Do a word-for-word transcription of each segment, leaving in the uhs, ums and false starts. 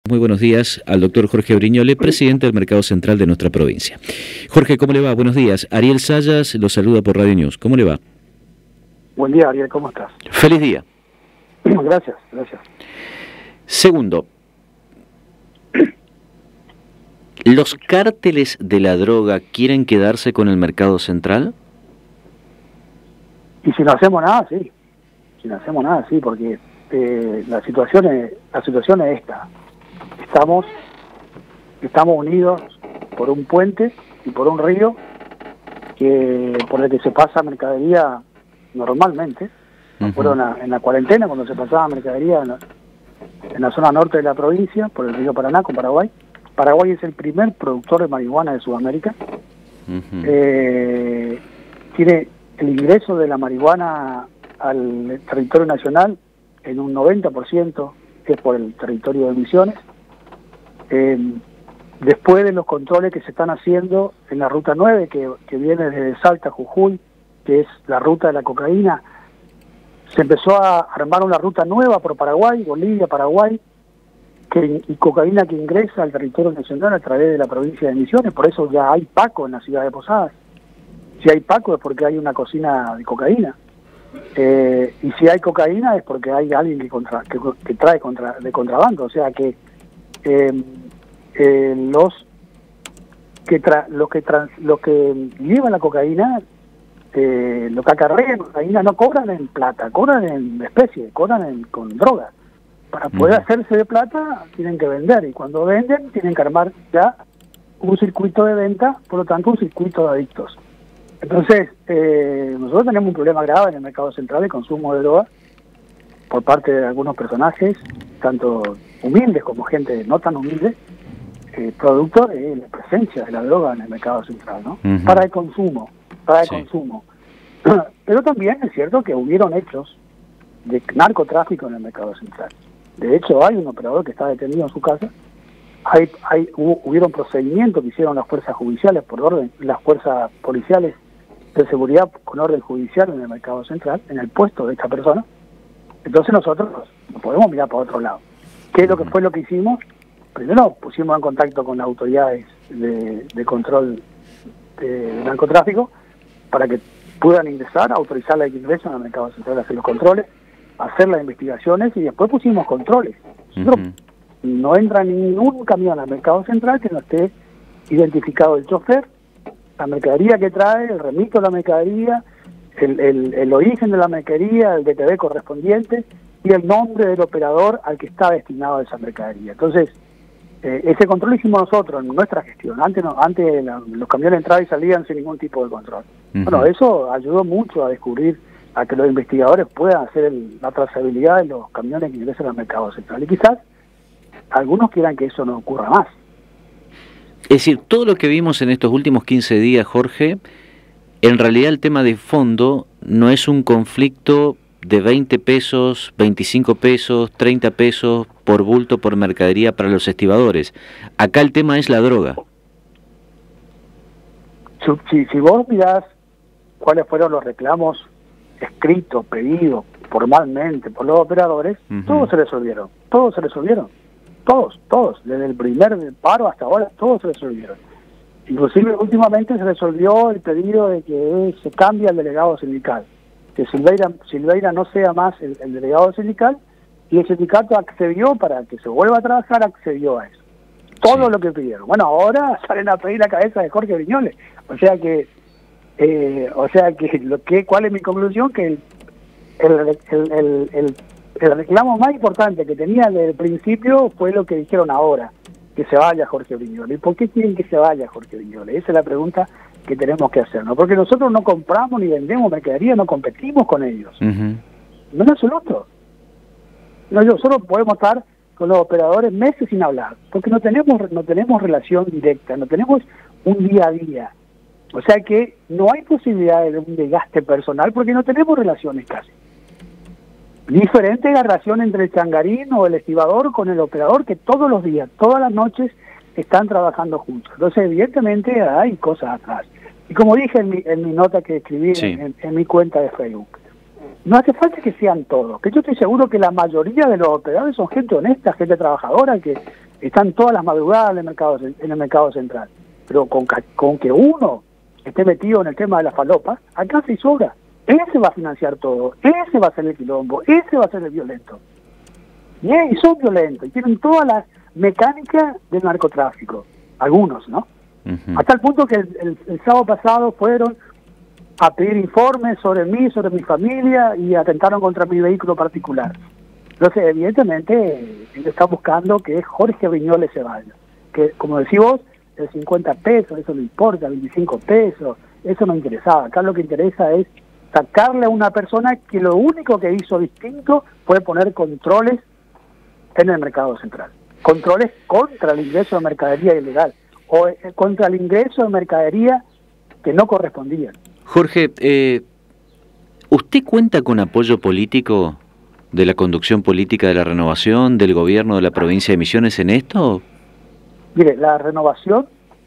Muy buenos días al doctor Jorge Brignole, presidente del Mercado Central de nuestra provincia. Jorge, ¿cómo le va? Buenos días. Ariel Sayas lo saluda por Radio News. ¿Cómo le va? Buen día, Ariel. ¿Cómo estás? Feliz día. Gracias, gracias. Segundo, ¿los cárteles de la droga quieren quedarse con el Mercado Central? Y si no hacemos nada, sí. Si no hacemos nada, sí, porque eh, la situación es, la situación es esta. Estamos, estamos unidos por un puente y por un río que por el que se pasa mercadería normalmente. Uh-huh. Fueron a, en la cuarentena cuando se pasaba mercadería en la, en la zona norte de la provincia, por el río Paraná con Paraguay. Paraguay es el primer productor de marihuana de Sudamérica. Uh-huh. Eh, tiene el ingreso de la marihuana al territorio nacional en un noventa por ciento que es por el territorio de Misiones. Eh, después de los controles que se están haciendo en la ruta nueve, que, que viene desde Salta, Jujuy, que es la ruta de la cocaína, se empezó a armar una ruta nueva por Paraguay, Bolivia, Paraguay, que, y cocaína que ingresa al territorio nacional a través de la provincia de Misiones. Por eso ya hay Paco en la ciudad de Posadas. Si hay Paco es porque hay una cocina de cocaína. Eh, y si hay cocaína es porque hay alguien que, contra, que, que trae contra, de contrabando. O sea que eh, eh, los que tra, los que trans, los que llevan la cocaína, eh, los que acarrean cocaína no cobran en plata, cobran en especie, cobran en, con droga. Para poder mm. hacerse de plata tienen que vender, y cuando venden tienen que armar ya un circuito de venta, por lo tanto un circuito de adictos. Entonces, eh, nosotros tenemos un problema grave en el mercado central de consumo de droga por parte de algunos personajes, tanto humildes como gente no tan humilde, eh, producto de la presencia de la droga en el mercado central, ¿no? Uh-huh. Para el consumo, para el sí. consumo. Pero también es cierto que hubieron hechos de narcotráfico en el mercado central. De hecho, hay un operador que está detenido en su casa. Hay, hay, hubo, hubieron procedimientos que hicieron las fuerzas judiciales por orden, las fuerzas policiales de seguridad con orden judicial en el mercado central, en el puesto de esta persona. Entonces nosotros no podemos mirar para otro lado. ¿Qué es lo que fue lo que hicimos? Primero pusimos en contacto con las autoridades de, de control de, de narcotráfico para que puedan ingresar, autorizar la ingreso en el mercado central, hacer los controles, hacer las investigaciones, y después pusimos controles. Nosotros, uh-huh. No entra ningún camión al mercado central que no esté identificado el chofer, la mercadería que trae, el remito de la mercadería, el, el, el origen de la mercadería, el D T V correspondiente y el nombre del operador al que está destinado esa mercadería. Entonces, eh, ese control lo hicimos nosotros en nuestra gestión. Antes, no, antes la, los camiones entraban y salían sin ningún tipo de control. Uh-huh. Bueno, eso ayudó mucho a descubrir, a que los investigadores puedan hacer el, la trazabilidad de los camiones que ingresan al mercado central. Y quizás algunos quieran que eso no ocurra más. Es decir, todo lo que vimos en estos últimos quince días, Jorge, en realidad el tema de fondo no es un conflicto de veinte pesos, veinticinco pesos, treinta pesos por bulto por mercadería para los estibadores. Acá el tema es la droga. Si, si, si vos mirás cuáles fueron los reclamos escritos, pedidos formalmente por los operadores, uh-huh. todos se resolvieron, todos se resolvieron. Todos, todos, desde el primer paro hasta ahora, todos se resolvieron. Inclusive últimamente se resolvió el pedido de que se cambie el delegado sindical, que Silveira, Silveira no sea más el, el delegado sindical, y el sindicato accedió para que se vuelva a trabajar, accedió a eso. Todo sí. lo que pidieron. Bueno, ahora salen a pedir la cabeza de Jorge Brignole. O sea que, eh, o sea que, lo que, ¿cuál es mi conclusión? Que el, el, el, el, el El reclamo más importante que tenía desde el principio fue lo que dijeron ahora, que se vaya Jorge Brignole. ¿Y por qué quieren que se vaya Jorge Brignole? Esa es la pregunta que tenemos que hacernos. Porque nosotros no compramos ni vendemos mercadería, no competimos con ellos. Uh-huh. No en absoluto. No, nosotros podemos estar con los operadores meses sin hablar, porque no tenemos, no tenemos relación directa, no tenemos un día a día. O sea que no hay posibilidad de un desgaste personal porque no tenemos relaciones casi. Diferente la relación entre el changarín o el estibador con el operador, que todos los días, todas las noches están trabajando juntos. Entonces, evidentemente, hay cosas atrás. Y como dije en mi, en mi nota que escribí sí. en, en mi cuenta de Facebook, no hace falta que sean todos, que yo estoy seguro que la mayoría de los operadores son gente honesta, gente trabajadora, que, están todas las madrugadas en el mercado, en el mercado central, pero con, con que uno esté metido en el tema de la falopa, acá se sobra. Ese va a financiar todo, ese va a ser el quilombo, ese va a ser el violento. Y, y son violentos, y tienen todas las mecánicas del narcotráfico, algunos, ¿no? Uh-huh. Hasta el punto que el, el, el sábado pasado fueron a pedir informes sobre mí, sobre mi familia, y atentaron contra mi vehículo particular. Entonces, evidentemente, él está buscando que Jorge Viñoles se vaya. Que, como decís vos, el cincuenta pesos, eso no importa, veinticinco pesos, eso no interesaba. Acá lo que interesa es sacarle a una persona que lo único que hizo distinto fue poner controles en el mercado central. Controles contra el ingreso de mercadería ilegal o contra el ingreso de mercadería que no correspondían. Jorge, eh, ¿usted cuenta con apoyo político de la conducción política de la Renovación, del gobierno de la provincia de Misiones en esto? Mire, la Renovación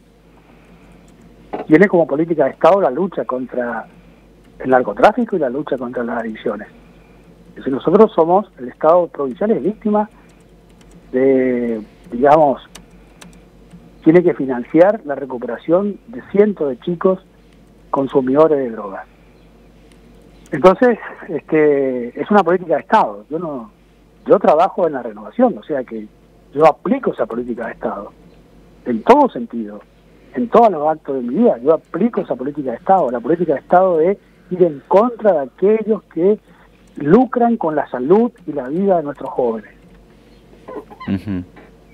tiene como política de Estado la lucha contra el narcotráfico y la lucha contra las adicciones. Es decir, nosotros somos, el Estado provincial es víctima de, digamos, tiene que financiar la recuperación de cientos de chicos consumidores de drogas. Entonces, este, es una política de Estado. Yo no, yo trabajo en la Renovación, o sea que yo aplico esa política de Estado, en todo sentido, en todos los actos de mi vida, yo aplico esa política de Estado, la política de Estado de ir en contra de aquellos que lucran con la salud y la vida de nuestros jóvenes. Uh-huh.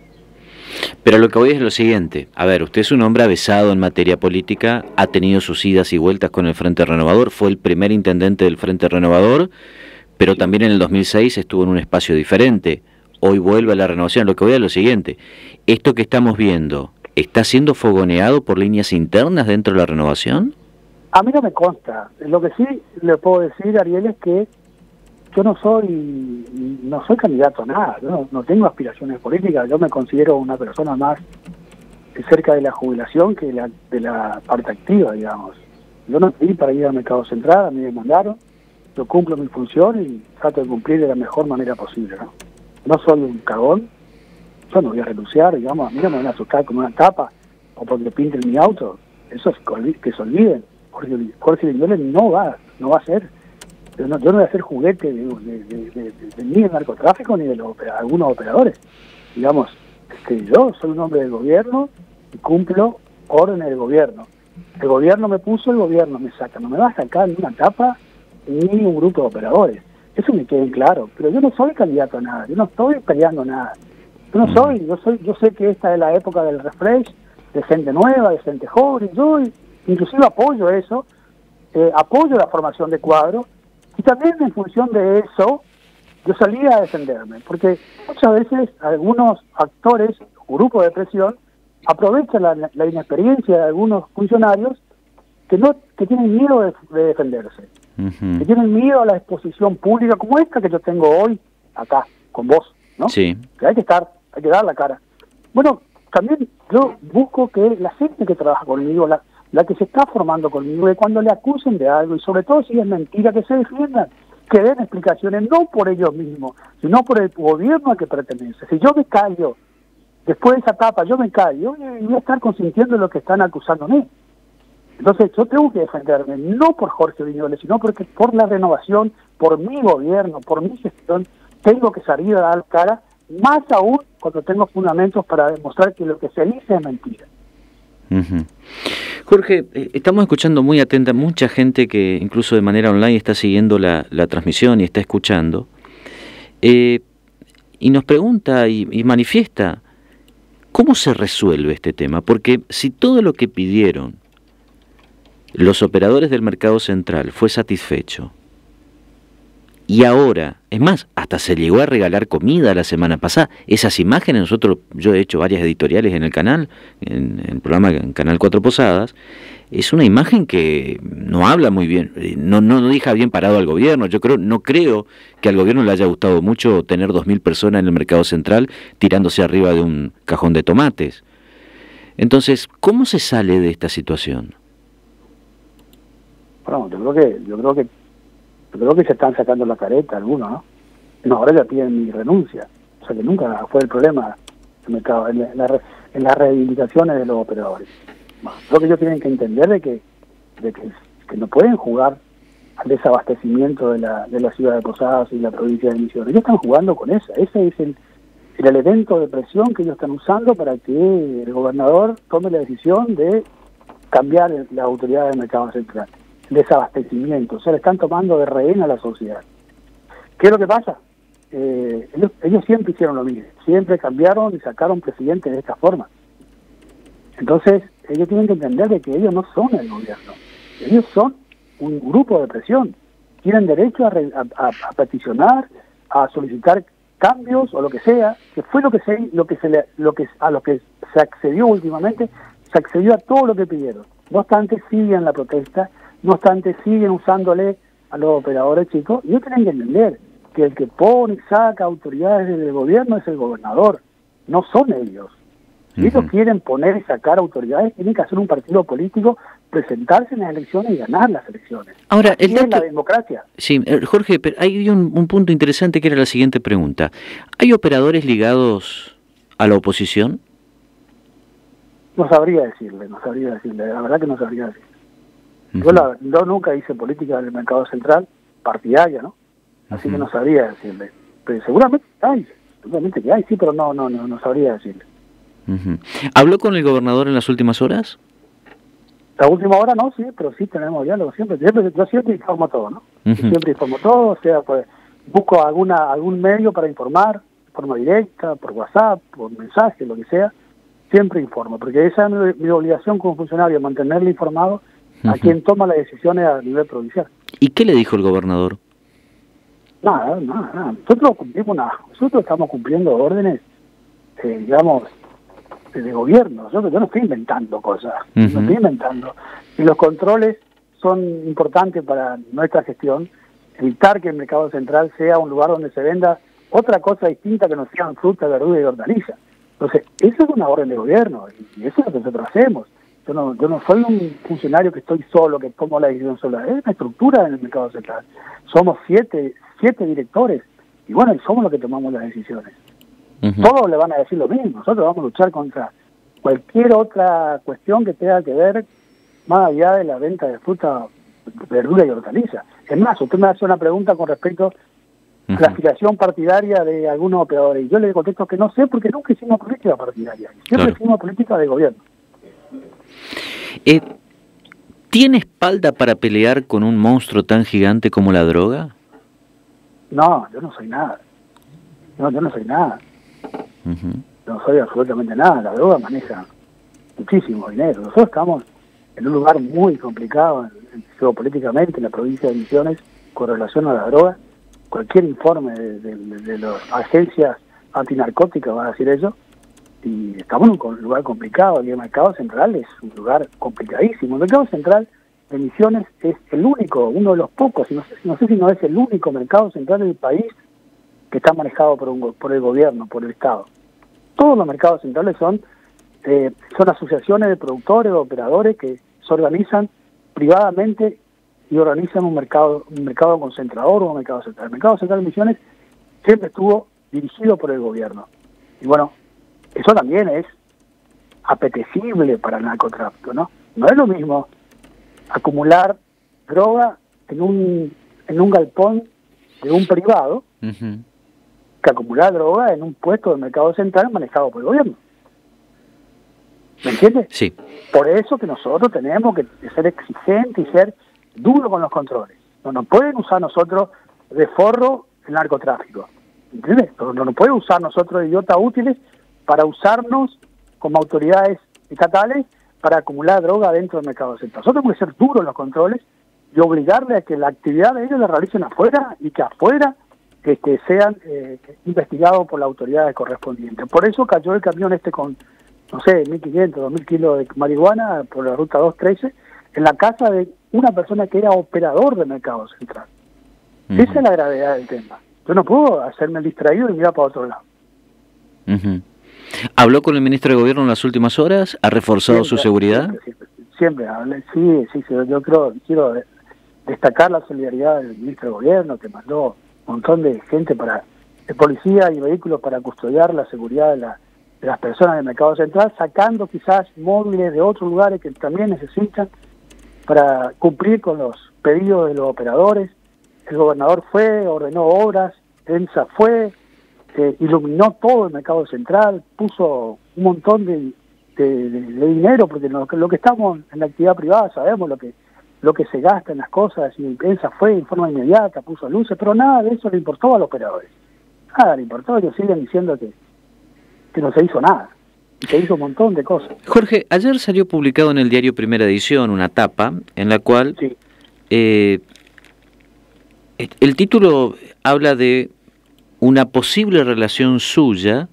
Pero lo que voy es lo siguiente, a ver, usted es un hombre avesado en materia política, ha tenido sus idas y vueltas con el Frente Renovador, fue el primer intendente del Frente Renovador, pero también en el dos mil seis estuvo en un espacio diferente, hoy vuelve a la Renovación. Lo que voy es lo siguiente, esto que estamos viendo, ¿está siendo fogoneado por líneas internas dentro de la Renovación? A mí no me consta. Lo que sí le puedo decir, Ariel, es que yo no soy no soy candidato a nada, yo no, no tengo aspiraciones políticas, yo me considero una persona más cerca de la jubilación que la, de la parte activa, digamos. Yo no pedí para ir al mercado central, a mí me mandaron, yo cumplo mi función y trato de cumplir de la mejor manera posible, ¿no? No soy un cagón, yo no voy a renunciar, digamos, a mí no me van a asustar con una tapa o porque pinten mi auto, eso es que se olviden. Jorge, Jorge Viñoles no va, no va a ser. Yo no, yo no voy a ser juguete de, de, de, de, de, ni del narcotráfico ni de los, algunos operadores. Digamos, este, yo soy un hombre del gobierno y cumplo órdenes del gobierno. El gobierno me puso, el gobierno me saca. No me va a sacar ni una tapa ni un grupo de operadores. Eso me quede claro. Pero yo no soy candidato a nada. Yo no estoy peleando nada. Yo no soy. Yo soy. Yo sé que esta es la época del refresh, de gente nueva, de gente joven. Yo inclusive apoyo eso. Eh, apoyo la formación de cuadros. Y también en función de eso, yo salí a defenderme, porque muchas veces algunos actores, grupos de presión, aprovechan la, la inexperiencia de algunos funcionarios que no que tienen miedo de, de defenderse, uh-huh. que tienen miedo a la exposición pública como esta que yo tengo hoy acá, con vos, ¿no? Sí. Que hay que estar, hay que dar la cara. Bueno, también yo busco que la gente que trabaja conmigo, la la que se está formando conmigo, que cuando le acusen de algo, y sobre todo si es mentira, que se defiendan, que den explicaciones, no por ellos mismos, sino por el gobierno al que pertenece. Si yo me callo, después de esa etapa, yo me callo, y voy a estar consintiendo lo que están acusándome. Entonces yo tengo que defenderme, no por Jorge Viñoles, sino porque por la Renovación, por mi gobierno, por mi gestión, tengo que salir a dar cara, más aún cuando tengo fundamentos para demostrar que lo que se dice es mentira. Uh-huh. Jorge, eh, estamos escuchando muy atenta mucha gente que incluso de manera online está siguiendo la, la transmisión y está escuchando eh, y nos pregunta y, y manifiesta ¿cómo se resuelve este tema? Porque si todo lo que pidieron los operadores del mercado central fue satisfecho y ahora, es más, hasta se llegó a regalar comida la semana pasada. Esas imágenes, nosotros, yo he hecho varias editoriales en el canal, en, en el programa en Canal Cuatro Posadas, es una imagen que no habla muy bien, no, no, no deja bien parado al gobierno. Yo creo, no creo que al gobierno le haya gustado mucho tener dos mil personas en el mercado central tirándose arriba de un cajón de tomates. Entonces, ¿cómo se sale de esta situación? Bueno, yo creo que, yo creo que Yo creo que se están sacando la careta algunos, ¿no? No, ahora ya piden mi renuncia. O sea que nunca fue el problema el mercado, en, la, en, la, en las reivindicaciones de los operadores. Lo que ellos tienen que entender de que, de que, que no pueden jugar al desabastecimiento de la, de la ciudad de Posadas y la provincia de Misiones. Ellos están jugando con esa, ese es el, el elemento de presión que ellos están usando para que el gobernador tome la decisión de cambiar la autoridad del mercado central. Desabastecimiento, o sea, le están tomando de rehén a la sociedad. ¿Qué es lo que pasa? Eh, ellos, ellos siempre hicieron lo mismo, siempre cambiaron y sacaron presidentes de esta forma. Entonces, ellos tienen que entender de que ellos no son el gobierno, ellos son un grupo de presión, tienen derecho a, re, a, a, a peticionar, a solicitar cambios o lo que sea, que fue lo que se, lo que se le, lo que a lo que se accedió últimamente, se accedió a todo lo que pidieron. No obstante, siguen la protesta, no obstante, siguen usándole a los operadores chicos, y ellos tienen que entender que el que pone y saca autoridades del gobierno es el gobernador, no son ellos. Si uh-huh. ellos quieren poner y sacar autoridades, tienen que hacer un partido político, presentarse en las elecciones y ganar las elecciones. Ahora, el dato... es la dato... democracia. Sí, Jorge, pero hay un, un punto interesante que era la siguiente pregunta. ¿Hay operadores ligados a la oposición? No sabría decirle, no sabría decirle, la verdad que no sabría decirle. Uh-huh. Yo, la, yo nunca hice política del mercado central, partidaria, ¿no? Así uh-huh. que no sabría decirle. Pero seguramente hay, seguramente que hay, sí, pero no, no, no, no sabría decirle. Uh-huh. ¿Habló con el gobernador en las últimas horas? La última hora no, sí, pero sí tenemos diálogo siempre. siempre yo siempre informo todo, ¿no? Uh-huh. Siempre informo todo, o sea, pues busco alguna algún medio para informar, de forma directa, por WhatsApp, por mensaje, lo que sea. Siempre informo, porque esa es mi, mi obligación como funcionario, mantenerle informado uh-huh. a quien toma las decisiones a nivel provincial. ¿Y qué le dijo el gobernador? Nada, nada, nada. Nosotros cumplimos nada. Nosotros estamos cumpliendo órdenes, eh, digamos, de gobierno. Nosotros, yo no estoy inventando cosas, uh-huh. no estoy inventando. Y los controles son importantes para nuestra gestión, evitar que el mercado central sea un lugar donde se venda otra cosa distinta que no sean fruta, verdura y hortaliza. Entonces, eso es una orden de gobierno, y eso es lo que nosotros hacemos. Yo no, yo no soy un funcionario que estoy solo, que tomo la decisión sola. Es una estructura en el mercado central. Somos siete, siete directores, y bueno, y somos los que tomamos las decisiones. Uh-huh. Todos le van a decir lo mismo. Nosotros vamos a luchar contra cualquier otra cuestión que tenga que ver más allá de la venta de fruta, verdura y hortaliza. Es más, usted me hace una pregunta con respecto a uh-huh. la aspiración partidaria de algunos operadores, y yo le contesto que no sé, porque nunca hicimos política partidaria, siempre claro. hicimos política de gobierno. Eh, ¿Tiene espalda para pelear con un monstruo tan gigante como la droga? No, yo no soy nada. No, yo no soy nada. Uh-huh. No soy absolutamente nada. La droga maneja muchísimo dinero. Nosotros estamos en un lugar muy complicado geopolíticamente en la provincia de Misiones con relación a la droga. Cualquier informe de, de, de las agencias antinarcóticas va a decir eso. Y estamos en un lugar complicado. Y el mercado central es un lugar complicadísimo. El mercado central de Misiones es el único, uno de los pocos, y no sé, no sé si no es el único mercado central del país que está manejado por, un, por el gobierno, por el Estado. Todos los mercados centrales son eh, son asociaciones de productores o operadores que se organizan privadamente y organizan un mercado un mercado concentrador o un mercado central. El mercado central de Misiones siempre estuvo dirigido por el gobierno. Y bueno, eso también es apetecible para el narcotráfico, ¿no? No es lo mismo acumular droga en un en un galpón de un privado uh-huh. que acumular droga en un puesto del mercado central manejado por el gobierno. ¿Me entiendes? Sí. Por eso que nosotros tenemos que ser exigentes y ser duros con los controles. No nos pueden usar nosotros de forro el narcotráfico. ¿Entiendes? No nos pueden usar nosotros de idiotas útiles para usarnos como autoridades estatales para acumular droga dentro del mercado central. Nosotros tenemos que ser duros en los controles y obligarle a que la actividad de ellos la realicen afuera y que afuera que, que sean eh, investigados por las autoridades correspondientes. Por eso cayó el camión este con, no sé, mil quinientos, dos mil kilos de marihuana por la ruta dos trece en la casa de una persona que era operador del mercado central. Uh-huh. Esa es la gravedad del tema. Yo no puedo hacerme el distraído y mirar para otro lado. Uh-huh. ¿Habló con el ministro de Gobierno en las últimas horas? ¿Ha reforzado siempre, su seguridad? Siempre, siempre, siempre hablé. Sí, sí, sí, yo creo, quiero destacar la solidaridad del ministro de Gobierno, que mandó un montón de gente para, de policía y vehículos para custodiar la seguridad de la, de las personas del mercado central, sacando quizás móviles de otros lugares que también necesitan para cumplir con los pedidos de los operadores. El gobernador fue, ordenó obras, ENSA fue, eh, iluminó todo el mercado central, puso un montón de, de, de, de dinero, porque lo, lo que estamos en la actividad privada sabemos lo que lo que se gasta en las cosas, y ENSA fue en forma inmediata, puso luces, pero nada de eso le importó a los operadores. Nada le importó, ellos siguen diciendo que, que no se hizo nada. Se hizo un montón de cosas. Jorge, ayer salió publicado en el diario Primera Edición una tapa en la cual sí. eh, el título habla de una posible relación suya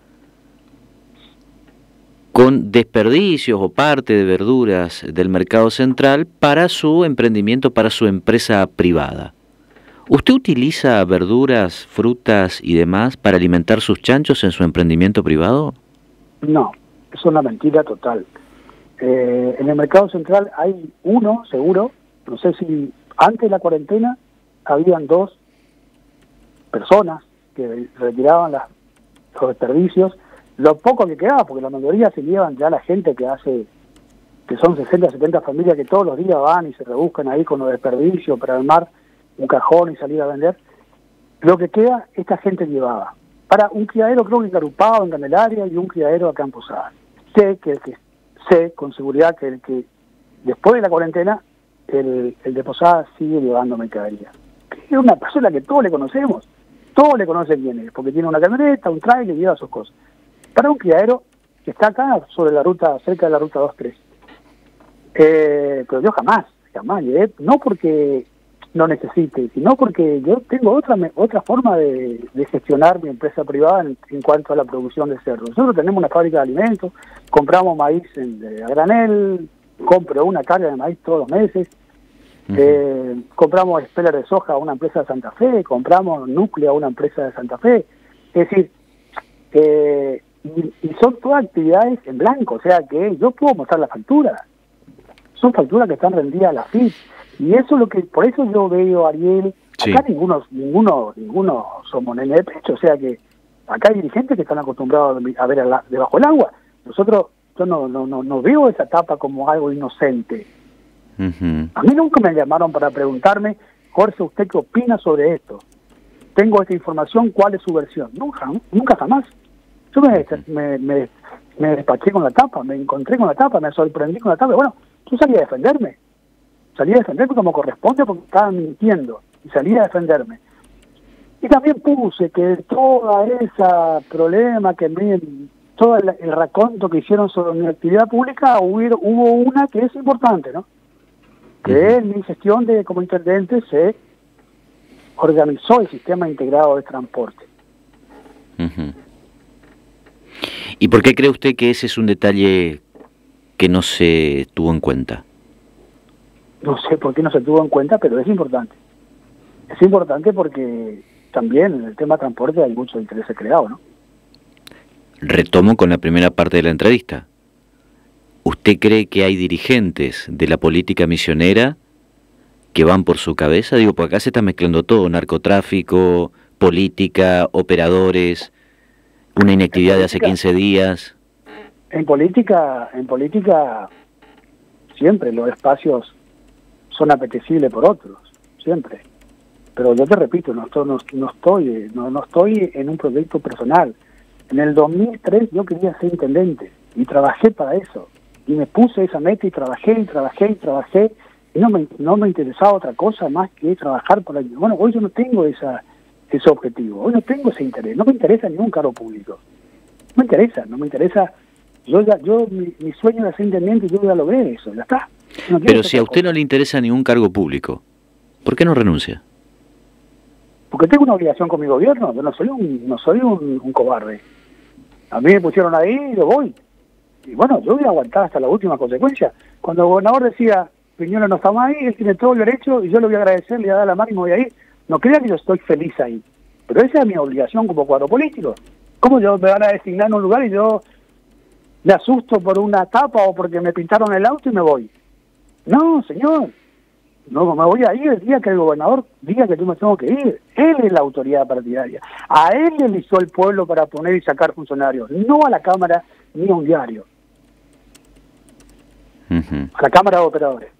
con desperdicios o parte de verduras del mercado central para su emprendimiento, para su empresa privada. ¿Usted utiliza verduras, frutas y demás para alimentar sus chanchos en su emprendimiento privado? No, es una mentira total. Eh, en el mercado central hay uno, seguro, no sé si antes de la cuarentena habían dos personas que retiraban las, los desperdicios, lo poco que quedaba, porque la mayoría se llevan ya la gente que hace, que son sesenta, setenta familias que todos los días van y se rebuscan ahí con los desperdicios para armar un cajón y salir a vender. Lo que queda, esta gente llevaba para un criadero, creo que en Carupao, en Candelaria, y un criadero acá en Posadas. Sé que, que sé con seguridad que el que después de la cuarentena el, el de Posadas sigue llevando mercadería. Es una persona que todos le conocemos, todos le conocen quién es, porque tiene una camioneta, un trailer y lleva sus cosas. Para un criadero que está acá sobre la ruta, cerca de la ruta dos tres. Eh, pero yo jamás, jamás llevé, no porque no necesite, sino porque yo tengo otra otra forma de, de gestionar mi empresa privada en, en cuanto a la producción de cerdo. Nosotros tenemos una fábrica de alimentos, compramos maíz en, de, a granel, compro una carga de maíz todos los meses, uh-huh. eh, compramos espeler de soja a una empresa de Santa Fe, compramos núcleo a una empresa de Santa Fe, es decir, eh, y, y son todas actividades en blanco, o sea que yo puedo mostrar las facturas, son facturas que están rendidas a la F I P. Y eso es lo que, por eso yo veo, Ariel, sí. acá ninguno, ninguno, ninguno somos nene de pecho, o sea que acá hay dirigentes que están acostumbrados a ver la, debajo del agua. Nosotros, yo no, no, no, no veo esa etapa como algo inocente. Uh-huh. A mí nunca me llamaron para preguntarme, Jorge, ¿usted qué opina sobre esto? Tengo esta información, ¿cuál es su versión? Nunca, nunca jamás. Yo me, uh-huh. me, me, me despaché con la tapa, me encontré con la tapa, me sorprendí con la tapa, bueno, yo salí a defenderme. Salí a defenderme como corresponde porque estaban mintiendo y salí a defenderme. Y también puse que toda esa problema, que me, todo el, el raconto que hicieron sobre mi actividad pública, hubo, hubo una que es importante, ¿no? Que uh-huh. en mi gestión de como intendente se organizó el sistema integrado de transporte. Uh-huh. ¿Y por qué cree usted que ese es un detalle que no se tuvo en cuenta? No sé por qué no se tuvo en cuenta, pero es importante. Es importante porque también en el tema de transporte hay mucho interés creado, ¿no? Retomo con la primera parte de la entrevista. ¿Usted cree que hay dirigentes de la política misionera que van por su cabeza? Digo, porque acá se está mezclando todo, narcotráfico, política, operadores, una inactividad de hace quince días. En política, en política siempre los espacios son apetecibles por otros, siempre. Pero yo te repito, no estoy, no, no estoy, no, no estoy en un proyecto personal. En el dos mil tres yo quería ser intendente y trabajé para eso. Y me puse esa meta y trabajé y trabajé y trabajé. Y no me, no me interesaba otra cosa más que trabajar por ahí. Bueno, hoy yo no tengo esa, ese objetivo, hoy no tengo ese interés. No me interesa ningún cargo público. No me interesa, no me interesa. Yo ya, yo mi, mi sueño era ser intendente y yo ya logré eso, ya está. No Pero si a usted no le interesa ningún cargo público, ¿por qué no renuncia? Porque tengo una obligación con mi gobierno, yo no soy un, no soy un, un cobarde. A mí me pusieron ahí y yo voy. Y bueno, yo voy a aguantar hasta la última consecuencia. Cuando el gobernador decía, Piñuela no está más ahí, él tiene todo el derecho y yo le voy a agradecer, le voy a dar la mano y me voy a ir. No crean que yo estoy feliz ahí. Pero esa es mi obligación como cuadro político. ¿Cómo yo me van a designar en un lugar y yo me asusto por una tapa o porque me pintaron el auto y me voy? No, señor. no me voy a ir el día que el gobernador diga que yo me tengo que ir. Él es la autoridad partidaria. A él le eligió el pueblo para poner y sacar funcionarios, no a la Cámara ni a un diario. Uh-huh. A la Cámara de Operadores.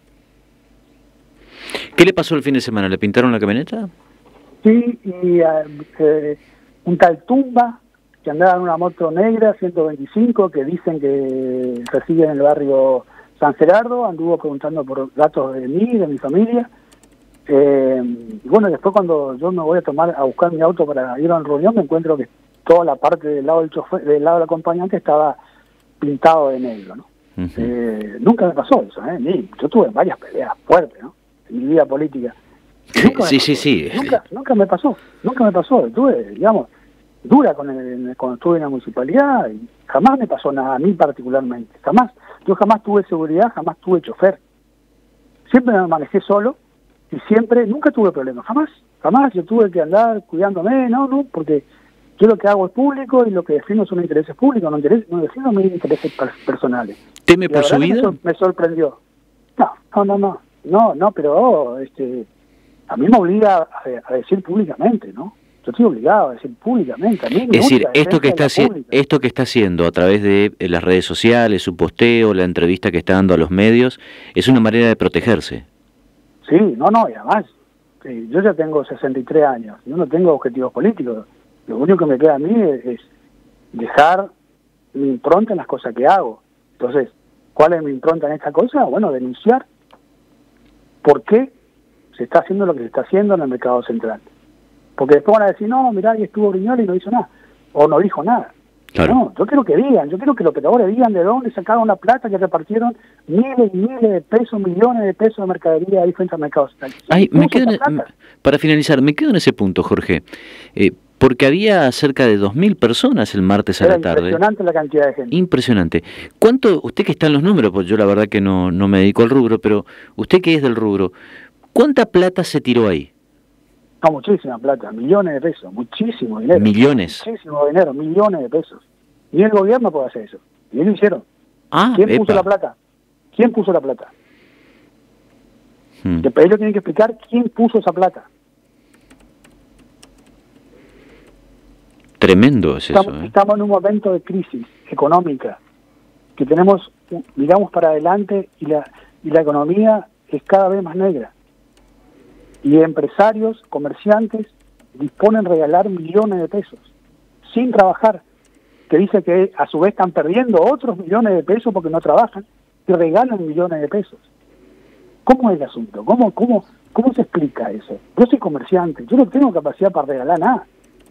¿Qué le pasó el fin de semana? ¿Le pintaron la camioneta? Sí, y uh, eh, un tal Tumba, que andaba en una moto negra, ciento veinticinco, que dicen que reside en el barrio San Gerardo, anduvo preguntando por datos de mí, de mi familia. Eh, y bueno, después cuando yo me voy a tomar a buscar mi auto para ir a una reunión, me encuentro que toda la parte del lado del chofer, del lado del acompañante estaba pintado de negro, ¿no? Uh-huh. eh, nunca me pasó eso, ¿eh? Ni, yo tuve varias peleas fuertes, ¿no? En mi vida política. Nunca sí, pasó, sí, sí. Nunca, nunca me pasó, nunca me pasó. Estuve, digamos, dura con el, cuando estuve en la municipalidad y jamás me pasó nada a mí particularmente, jamás. Yo jamás tuve seguridad, jamás tuve chofer. Siempre me manejé solo y siempre, nunca tuve problemas, jamás, jamás yo tuve que andar cuidándome, no, no, porque yo lo que hago es público y lo que defiendo son intereses públicos, no, interés, no defiendo mis intereses personales. ¿Teme por su vida? Me, sor, me sorprendió. No, no, no, no, no, no, pero oh, este, a mí me obliga a, a decir públicamente, ¿no? Yo estoy obligado a decir públicamente. A mí es decir, esto que, está haci- esto que está haciendo a través de las redes sociales, su posteo, la entrevista que está dando a los medios, es una manera de protegerse. Sí, no, no, y además, sí, yo ya tengo sesenta y tres años, yo no tengo objetivos políticos. Lo único que me queda a mí es, es dejar mi impronta en las cosas que hago. Entonces, ¿cuál es mi impronta en esta cosa? Bueno, denunciar por qué se está haciendo lo que se está haciendo en el mercado central. Porque después van a decir, no, mirá, ahí estuvo Brignoli y no hizo nada. O no dijo nada. Claro. No, yo quiero que digan, yo quiero que los operadores digan de dónde sacaron la plata que repartieron miles y miles de pesos, millones de pesos de mercadería ahí frente al mercado central. Ay, me quedo en, para finalizar, me quedo en ese punto, Jorge. Eh, porque había cerca de dos mil personas el martes a Era la tarde. Impresionante la cantidad de gente. Impresionante. ¿Cuánto, usted que está en los números, pues yo la verdad que no, no me dedico al rubro, pero usted que es del rubro, ¿cuánta plata se tiró ahí? No, muchísima plata, millones de pesos, muchísimo dinero. ¿Millones? Muchísimo dinero, millones de pesos. Ni el gobierno puede hacer eso. Y ellos lo hicieron. Ah, ¿Quién epa. puso la plata? ¿Quién puso la plata? Hmm. Ellos tienen que explicar quién puso esa plata. Tremendo es estamos, eso. ¿eh? Estamos en un momento de crisis económica, que tenemos, miramos para adelante y la, y la economía es cada vez más negra. Y empresarios, comerciantes, disponen de regalar millones de pesos, sin trabajar, que dice que a su vez están perdiendo otros millones de pesos porque no trabajan, y regalan millones de pesos. ¿Cómo es el asunto? ¿Cómo, cómo, cómo se explica eso? Yo soy comerciante, yo no tengo capacidad para regalar nada.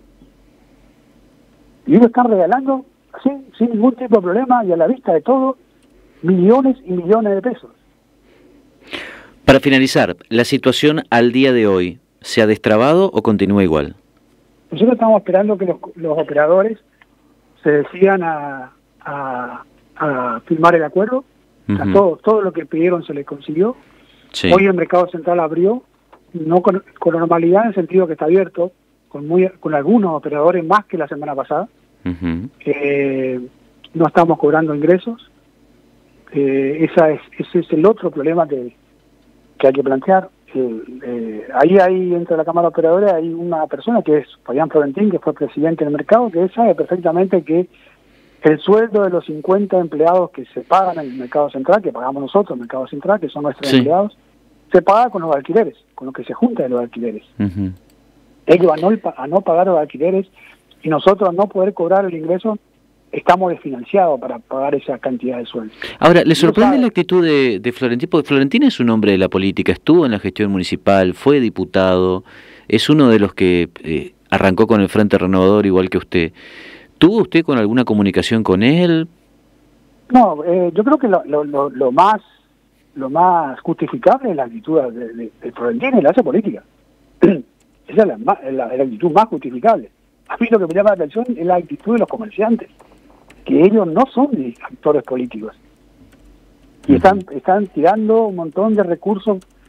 Y ellos están regalando, así, sin ningún tipo de problema, y a la vista de todo, millones y millones de pesos. Para finalizar, ¿la situación al día de hoy se ha destrabado o continúa igual? Nosotros estamos esperando que los, los operadores se decidan a, a, a firmar el acuerdo. Uh-huh. O sea, todo, todo lo que pidieron se les consiguió. Sí. Hoy el mercado central abrió, no con, con normalidad, en el sentido que está abierto, con, muy, con algunos operadores más que la semana pasada. Uh-huh. eh, no estamos cobrando ingresos. Eh, esa es, ese es el otro problema que que hay que plantear. Eh, eh, ahí hay, dentro de la Cámara de Operadores, hay una persona que es Fabián Florentín, que fue presidente del mercado, que sabe perfectamente que el sueldo de los cincuenta empleados que se pagan en el mercado central, que pagamos nosotros, el mercado central, que son nuestros sí. empleados, se paga con los alquileres, con lo que se junta de los alquileres. Uh-huh. Ellos a no, a no pagar los alquileres y nosotros a no poder cobrar el ingreso, estamos desfinanciados para pagar esa cantidad de sueldo. Ahora, ¿le sorprende la actitud de, de Florentín? Porque Florentín es un hombre de la política, estuvo en la gestión municipal, fue diputado, es uno de los que eh, arrancó con el Frente Renovador igual que usted. ¿Tuvo usted con alguna comunicación con él? No, eh, yo creo que lo, lo, lo, lo más lo más justificable es la actitud de, de, de Florentín y la hace política. Esa es la, la, la actitud más justificable. A mí lo que me llama la atención es la actitud de los comerciantes, que ellos no son actores políticos y están están tirando un montón de recursos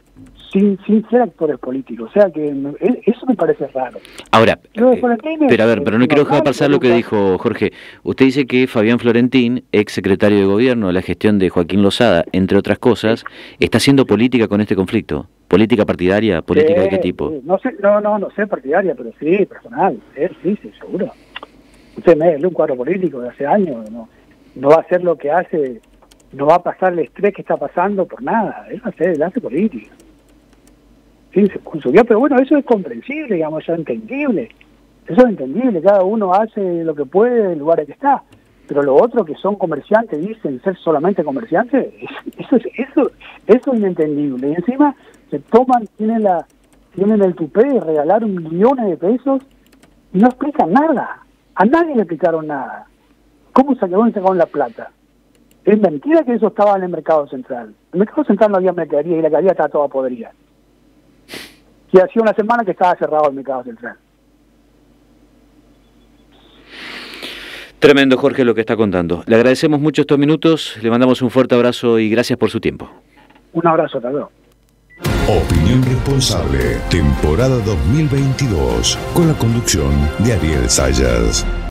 sin sin ser actores políticos. O sea que me, eso me parece raro. Ahora, eh, pero a ver, pero no quiero dejar pasar lo que dijo Jorge. Usted dice que Fabián Florentín, ex secretario de gobierno de la gestión de Joaquín Lozada, entre otras cosas, está haciendo política con este conflicto. ¿Política partidaria? ¿Política sí, de qué tipo? Sí. No sé, no, no, no sé partidaria, pero sí, personal. Sí, sí, sí, seguro. Usted me es un cuadro político de hace años, no, no va a hacer lo que hace, no va a pasar el estrés que está pasando por nada. Él hace, él hace política. Sí, se consumió, pero bueno, eso es comprensible, digamos, eso es entendible. Eso es entendible, cada uno hace lo que puede en el lugar en que está. Pero lo otro que son comerciantes, dicen ser solamente comerciantes, eso es eso, eso es inentendible. Y encima se toman, tienen la tienen el tupé de regalar millones de pesos y no explican nada. A nadie le explicaron nada. ¿Cómo sacaron, sacaron la plata? Es mentira que eso estaba en el mercado central. En el mercado central no había mercadería y la mercadería estaba toda podrida. Y hacía una semana que estaba cerrado el mercado central. Tremendo, Jorge, lo que está contando. Le agradecemos mucho estos minutos, le mandamos un fuerte abrazo y gracias por su tiempo. Un abrazo, hasta luego. Opinión Responsable, temporada dos mil veintidós, con la conducción de Ariel Sayas.